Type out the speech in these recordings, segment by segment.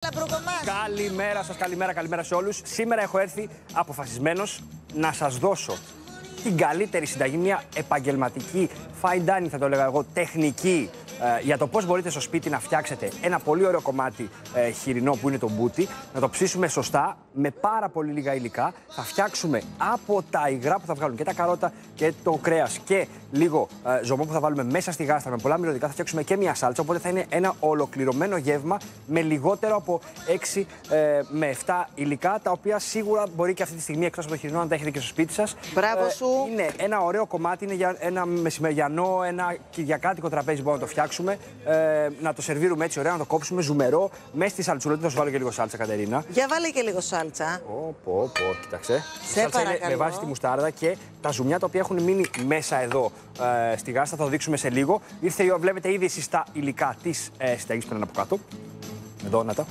Μπρουκομάς. Καλημέρα σας, καλημέρα σε όλους. Σήμερα έχω έρθει αποφασισμένος να σας δώσω την καλύτερη συνταγή, μια επαγγελματική, fine dining θα το έλεγα εγώ, τεχνική, για το πώς μπορείτε στο σπίτι να φτιάξετε ένα πολύ ωραίο κομμάτι χοιρινό που είναι το μπούτι, να το ψήσουμε σωστά, με πάρα πολύ λίγα υλικά. Θα φτιάξουμε από τα υγρά που θα βγάλουν και τα καρότα και το κρέας και λίγο ζωμό που θα βάλουμε μέσα στη γάστρα με πολλά μυρωδικά. Θα φτιάξουμε και μια σάλτσα, οπότε θα είναι ένα ολοκληρωμένο γεύμα με λιγότερο από 6 με 7 υλικά, τα οποία σίγουρα μπορεί και αυτή τη στιγμή εκτός από το χοιρινό να τα έχετε και στο σπίτι σας. Μπράβο σου. Είναι ένα ωραίο κομμάτι, είναι για ένα μεσημεριανό, ένα κυριακάτικο τραπέζι μπορούμε να το φτιάξουμε. Να το σερβίρουμε έτσι ωραία, να το κόψουμε ζουμερό. Μέσα στη σαλτσουλέτα θα σου βάλω και λίγο σάλτσα, Κατερίνα. Για βάλε και λίγο σάλτσα. Κοίταξε. Σε σάλτσα παρακαλώ. είναι με βάση τη μουστάρδα και τα ζουμιά τα οποία έχουν μείνει μέσα εδώ στη γάστα. Θα το δείξουμε σε λίγο. Ήρθε η ώρα, βλέπετε ήδη εσείς τα υλικά της συνταγής που είναι από κάτω. Εδώ, να τα.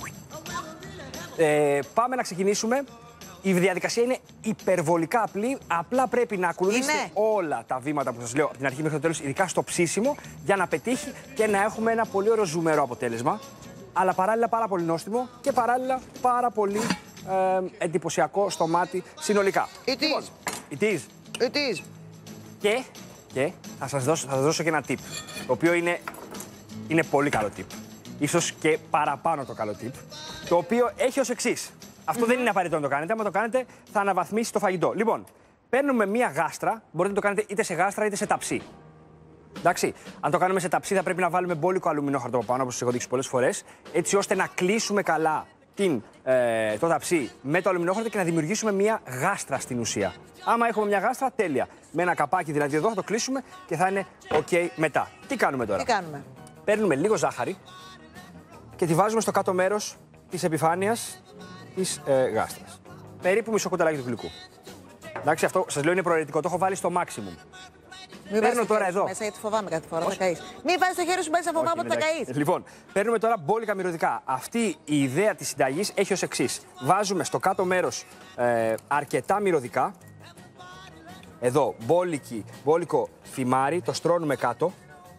Πάμε να ξεκινήσουμε. Η διαδικασία είναι υπερβολικά απλή. Απλά πρέπει να ακολουθήσετε όλα τα βήματα που σας λέω από την αρχή μέχρι το τέλος, ειδικά στο ψήσιμο, για να πετύχει και να έχουμε ένα πολύ ωραίο ζουμερό αποτέλεσμα. Αλλά παράλληλα πάρα πολύ νόστιμο και παράλληλα πάρα πολύ εντυπωσιακό στο μάτι συνολικά. It is. Και θα σας δώσω και ένα tip, το οποίο είναι πολύ καλό tip. Ίσως και παραπάνω το καλό tip, το οποίο έχει ως εξής. Αυτό δεν είναι απαραίτητο να το κάνετε. Αν το κάνετε, θα αναβαθμίσει το φαγητό. Λοιπόν, παίρνουμε μία γάστρα. Μπορείτε να το κάνετε είτε σε γάστρα είτε σε ταψί. Εντάξει. Αν το κάνουμε σε ταψί, θα πρέπει να βάλουμε μπόλικο αλουμινόχαρτο από πάνω, όπως σας έχω δείξει πολλές φορές, έτσι ώστε να κλείσουμε καλά το ταψί με το αλουμινόχαρτο και να δημιουργήσουμε μία γάστρα στην ουσία. Άμα έχουμε μια γάστρα, τέλεια. Με ένα καπάκι δηλαδή εδώ θα το κλείσουμε και θα είναι OK μετά. Τι κάνουμε τώρα? Παίρνουμε λίγο ζάχαρη και τη βάζουμε στο κάτω μέρος της επιφάνειας της γάστρας. Περίπου μισό κουταλάκι του γλυκού. Εντάξει, αυτό σας λέω είναι προαιρετικό, το έχω βάλει στο maximum. Παίρνω τώρα εδώ. Μέσα, γιατί φοβάμαι κάθε φορά, θα καείς. Μην βάζεις το χέρι σου μέσα, φοβάμαι ότι θα καείς. Λοιπόν, παίρνουμε τώρα μπόλικα μυρωδικά. Αυτή η ιδέα της συνταγής έχει ως εξής. Βάζουμε στο κάτω μέρος αρκετά μυρωδικά. Εδώ, μπόλικο θυμάρι, το στρώνουμε κάτω.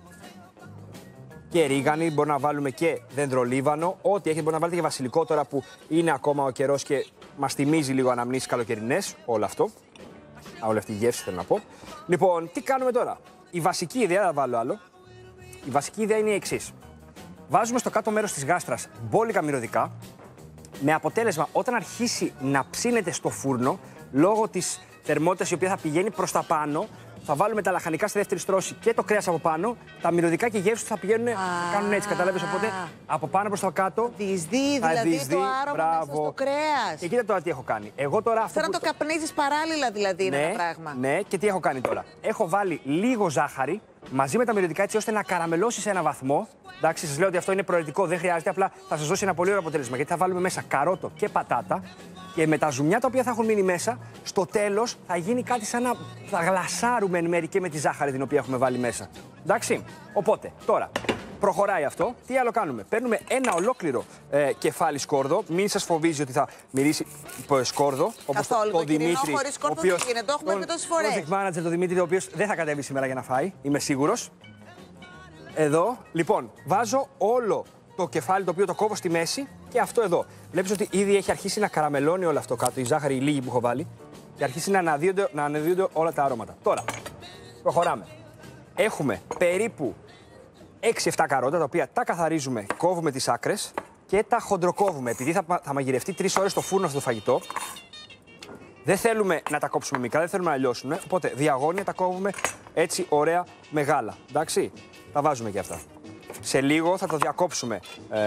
Και ρίγανη, μπορεί να βάλουμε και δεντρολίβανο. Ό,τι έχετε, μπορεί να βάλετε και βασιλικό τώρα που είναι ακόμα ο καιρός και μας θυμίζει λίγο αναμνήσεις καλοκαιρινές. Όλο αυτό. Όλη αυτή η γεύση θέλω να πω. Λοιπόν, τι κάνουμε τώρα? Η βασική ιδέα, θα βάλω άλλο. Η βασική ιδέα είναι η εξής. Βάζουμε στο κάτω μέρος της γάστρας μπόλικα μυρωδικά. Με αποτέλεσμα, όταν αρχίσει να ψήνεται στο φούρνο, λόγω της θερμότητας η οποία θα πηγαίνει προς τα πάνω, θα βάλουμε τα λαχανικά στη δεύτερη στρώση και το κρέας από πάνω. Τα μυρωδικά και οι γεύσεις θα πηγαίνουν, κάνουν έτσι, καταλάβες. Οπότε από πάνω προς το κάτω. Διεισδύει δηλαδή το άρωμα μέσα στο κρέας. Και κοίτα τώρα τι έχω κάνει. Εγώ τώρα αυτό. Σαν να το καπνίζεις παράλληλα δηλαδή είναι ένα πράγμα. Ναι, και τι έχω κάνει τώρα? Έχω βάλει λίγο ζάχαρη μαζί με τα μυρωδικά έτσι ώστε να καραμελώσει σε ένα βαθμό. Εντάξει, σας λέω ότι αυτό είναι προαιρετικό, δεν χρειάζεται, απλά θα σας δώσει ένα πολύ ωραίο αποτέλεσμα. Γιατί θα βάλουμε μέσα καρότο και πατάτα και με τα ζουμιά τα οποία θα έχουν μείνει μέσα, στο τέλος θα γίνει κάτι σαν να θα γλασάρουμε εν μέρει και με τη ζάχαρη την οποία έχουμε βάλει μέσα. Εντάξει, οπότε τώρα προχωράει αυτό. Τι άλλο κάνουμε? Παίρνουμε ένα ολόκληρο κεφάλι σκόρδο. Μην σας φοβίζει ότι θα μυρίσει σκόρδο. Όπως το Δημήτρη. Χωρίς σκόρδο δεν γίνεται, το έχουμε πει τόσες φορές. Project manager, το Δημήτρη, ο οποίος δεν θα κατέβει σήμερα για να φάει, είμαι σίγουρος. Εδώ, λοιπόν, βάζω όλο το κεφάλι το οποίο το κόβω στη μέση και αυτό εδώ. Βλέπεις ότι ήδη έχει αρχίσει να καραμελώνει όλο αυτό κάτω, η ζάχαρη, η λίγη που έχω βάλει, και αρχίσει να αναδύονται όλα τα αρώματα. Τώρα, προχωράμε. Έχουμε περίπου 6-7 καρότα, τα οποία τα καθαρίζουμε, κόβουμε τις άκρες και τα χοντροκόβουμε. Επειδή θα μαγειρευτεί 3 ώρες στο φούρνο αυτό το φαγητό, δεν θέλουμε να τα κόψουμε μικρά, δεν θέλουμε να λιώσουν. Οπότε διαγώνια τα κόβουμε έτσι ωραία μεγάλα. Εντάξει, τα βάζουμε και αυτά. Σε λίγο θα το διακόψουμε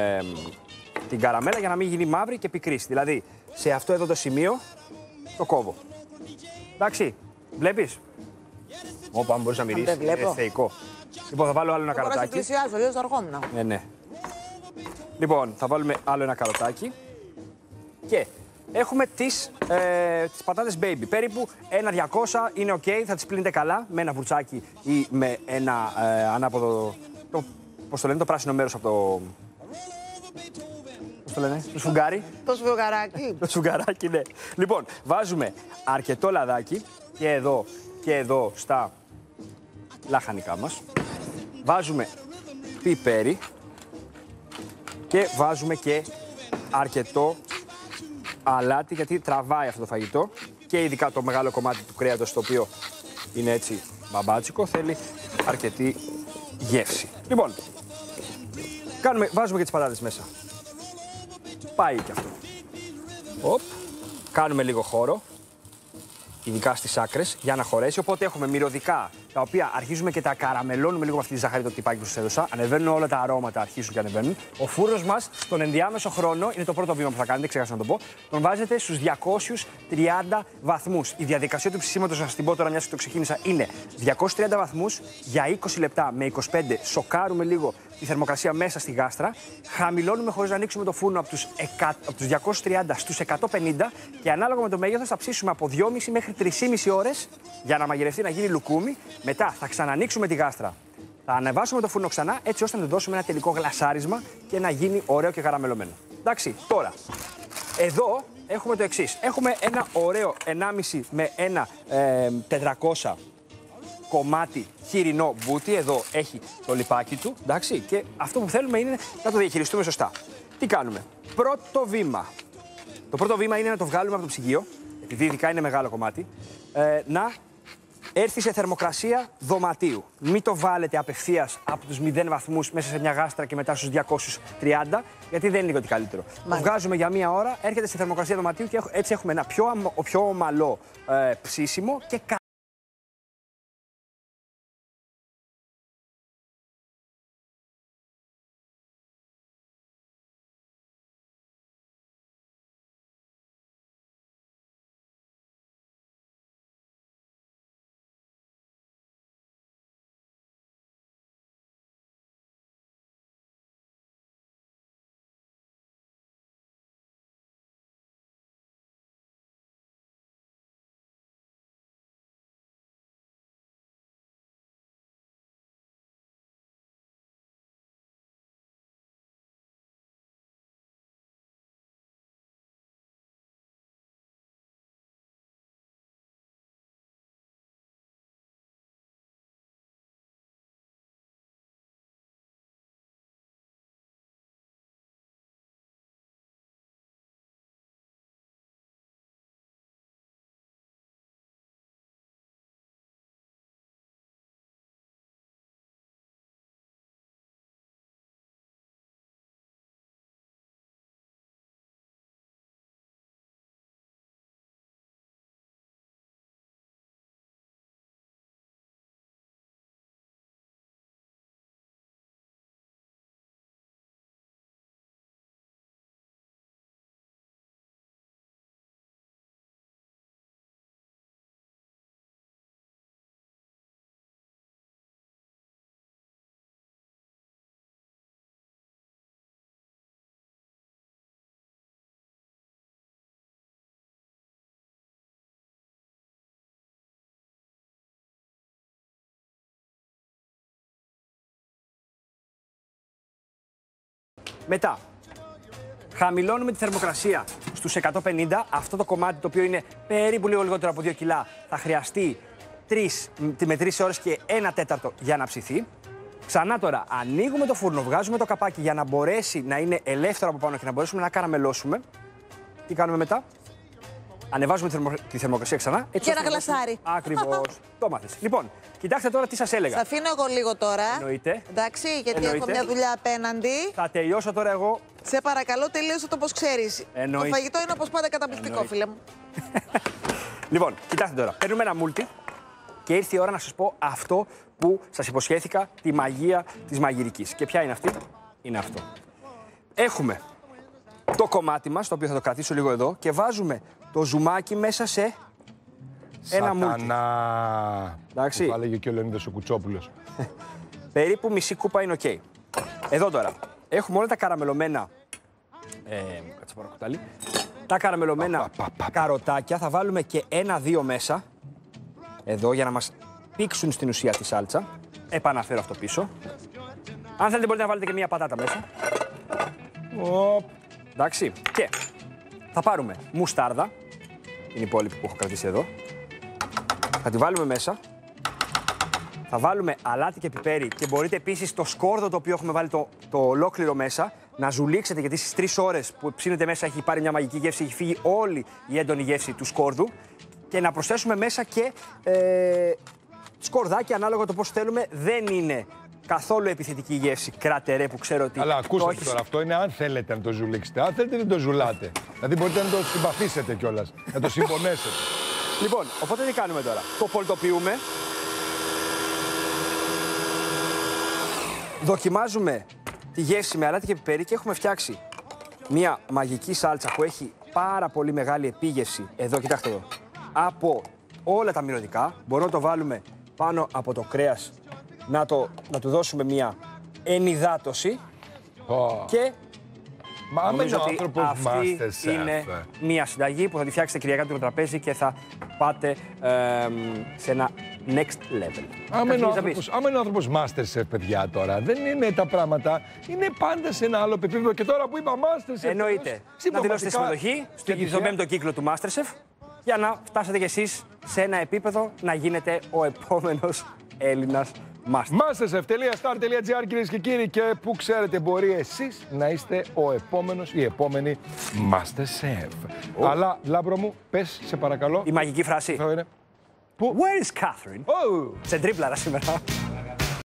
την καραμέλα για να μην γίνει μαύρη και πικρής. Δηλαδή, σε αυτό εδώ το σημείο το κόβω. Εντάξει, βλέπεις? Όπα, αν μπορείς να μυρίσεις, είναι θεϊκό. Λοιπόν, θα βάλω άλλο ένα καροτάκι. Μπορώ να σε πλησιάζω, αλλιώς θα αργόμουν. Ναι. Λοιπόν, θα βάλουμε άλλο ένα καροτάκι. Και έχουμε τις πατάτες baby. Περίπου 1-200 είναι ok, θα τις πλύνετε καλά με ένα βουρτσάκι ή με ένα ανάποδο. Πώς το λένε, το πράσινο μέρος από το. Πώς το λένε, το σφουγγάρι. Το σφουγγαράκι. Το σφουγγαράκι, ναι. Λοιπόν, βάζουμε αρκετό λαδάκι και εδώ στα λαχανικά μας. Βάζουμε πιπέρι και βάζουμε και αρκετό αλάτι, γιατί τραβάει αυτό το φαγητό και ειδικά το μεγάλο κομμάτι του κρέατος, το οποίο είναι έτσι μπαμπάτσικο, θέλει αρκετή γεύση. Λοιπόν, βάζουμε και τις πατάτες μέσα. Πάει και αυτό. Οπ. Κάνουμε λίγο χώρο, ειδικά στις άκρες, για να χωρέσει. Οπότε έχουμε μυρωδικά, τα οποία αρχίζουμε και τα καραμελώνουμε λίγο με αυτή τη ζάχαρη, το τυπάκι που σας έδωσα. Ανεβαίνουν όλα τα αρώματα, αρχίζουν και ανεβαίνουν. Ο φούρνος μας, στον ενδιάμεσο χρόνο, είναι το πρώτο βήμα που θα κάνετε, ξέχασα να το πω. Τον βάζετε στους 230 βαθμούς. Η διαδικασία του ψησίματος, να σας την πω τώρα, μιας και το ξεκίνησα, είναι 230 βαθμούς για 20 λεπτά με 25. Σοκάρουμε λίγο τη θερμοκρασία μέσα στη γάστρα. Χαμηλώνουμε χωρίς να ανοίξουμε το φούρνο από τους 230 στους 150 και ανάλογα με το μέγεθος θα ψήσουμε από 2,5 μέχρι 3,5 ώρες για να μαγειρευτεί, να γίνει λουκούμι. Μετά θα ξανανοίξουμε τη γάστρα. Θα ανεβάσουμε το φούρνο ξανά, έτσι ώστε να του δώσουμε ένα τελικό γλασάρισμα και να γίνει ωραίο και καραμελωμένο. Εντάξει, τώρα, εδώ έχουμε το εξής. Έχουμε ένα ωραίο 1,5 με ένα 400 κομμάτι χοιρινό μπούτι. Εδώ έχει το λιπάκι του, εντάξει, και αυτό που θέλουμε είναι να το διαχειριστούμε σωστά. Τι κάνουμε? Πρώτο βήμα. Το πρώτο βήμα είναι να το βγάλουμε από το ψυγείο, επειδή ειδικά είναι μεγάλο κομμάτι, να έρθει σε θερμοκρασία δωματίου. Μην το βάλετε απευθείας από τους 0 βαθμούς μέσα σε μια γάστρα και μετά στους 230, γιατί δεν είναι και ότι καλύτερο. Το βγάζουμε για μία ώρα, έρχεται σε θερμοκρασία δωματίου και έτσι έχουμε ένα πιο ομαλό ψήσιμο και μετά χαμηλώνουμε τη θερμοκρασία στους 150. Αυτό το κομμάτι, το οποίο είναι περίπου λίγο λιγότερο από 2 κιλά, θα χρειαστεί 3 με 3 ώρες και 1/4 για να ψηθεί. Ξανά τώρα ανοίγουμε το φούρνο, βγάζουμε το καπάκι για να μπορέσει να είναι ελεύθερο από πάνω και να μπορέσουμε να καραμελώσουμε. Τι κάνουμε μετά? Ανεβάζουμε τη θερμοκρασία ξανά. Έτσι και ένα γλασάρι. Ακριβώς. Το μάθες. Λοιπόν, κοιτάξτε τώρα τι σας έλεγα. Θα αφήνω εγώ λίγο τώρα. Εννοείται. Εντάξει, γιατί έχω μια δουλειά απέναντι. Θα τελειώσω τώρα εγώ. Σε παρακαλώ, τελείωσε το πώς ξέρεις. Εννοείται. Το φαγητό είναι όπως πάντα καταπληκτικό, φίλε μου. Λοιπόν, κοιτάξτε τώρα. Παίρνουμε ένα μούλτι και ήρθε η ώρα να σας πω αυτό που σας υποσχέθηκα, τη μαγεία της μαγειρικής. Και ποια είναι αυτή? Είναι αυτό. Έχουμε το κομμάτι μας, το οποίο θα το κρατήσω λίγο εδώ, και βάζουμε το ζουμάκι μέσα σε ένα μούλτι. Σατανά! Εντάξει. Που θα έλεγε και ο Λεωνίδας ο Κουτσόπουλος. Περίπου μισή κούπα είναι οκ. Εδώ τώρα έχουμε όλα τα καραμελωμένα. Κάτσε πάρω κουτάλι. Τα καραμελωμένα καροτάκια. Θα βάλουμε και 1-2 μέσα. Εδώ για να μας πήξουν στην ουσία τη σάλτσα. Επαναφέρω αυτό πίσω. Αν θέλετε μπορείτε να βάλετε και μία πατάτα μέσα. Εντάξει. Και θα πάρουμε μουστάρδα. Είναι η υπόλοιπη που έχω κρατήσει εδώ. Θα τη βάλουμε μέσα. Θα βάλουμε αλάτι και πιπέρι και μπορείτε επίσης το σκόρδο το οποίο έχουμε βάλει το ολόκληρο μέσα να ζουλήξετε, γιατί στις 3 ώρες που ψήνετε μέσα έχει πάρει μια μαγική γεύση, έχει φύγει όλη η έντονη γεύση του σκόρδου. Και να προσθέσουμε μέσα και σκορδάκι ανάλογα το πώς θέλουμε. Δεν είναι καθόλου επιθετική η γεύση κράτερε που ξέρω ότι. Αλλά ακούστε τώρα, αυτό είναι αν θέλετε να το ζουλήξετε. Αν θέλετε δεν το ζουλάτε. Δηλαδή μπορείτε να το συμπαθήσετε κιόλας, να το συμπονέσετε. Λοιπόν, οπότε τι κάνουμε τώρα. Το πολτοποιούμε. Δοκιμάζουμε τη γεύση με αλάτι και πιπέρι και έχουμε φτιάξει μια μαγική σάλτσα που έχει πάρα πολύ μεγάλη επίγευση. Εδώ, κοιτάξτε εδώ. Από όλα τα μυρωδικά. Μπορούμε να το βάλουμε πάνω από το κρέας, να του δώσουμε μια ενυδάτωση. Και Μα νομίζω ότι αυτή είναι μια συνταγή που θα τη φτιάξετε κυριακά του τραπέζι και θα πάτε σε ένα next level. Άμα είναι ο άνθρωπος Masterchef, παιδιά, τώρα, δεν είναι τα πράγματα. Είναι πάντα σε ένα άλλο επίπεδο. Και τώρα που είπα Masterchef. Εννοείται. Να δηλώσετε συμμετοχή στον 5ο κύκλο του Masterchef για να φτάσετε κι εσείς σε ένα επίπεδο να γίνετε ο επόμενος Έλληνας Masterchef.star.gr, κυρίες και κύριοι, και που ξέρετε μπορεί εσείς να είστε ο επόμενος ή η επόμενη Masterchef. Αλλά, Λάμπρο μου, πες, σε παρακαλώ. Η μαγική φράση. Πού? Where is Catherine? Oh. Σε τρίπλαρα σήμερα.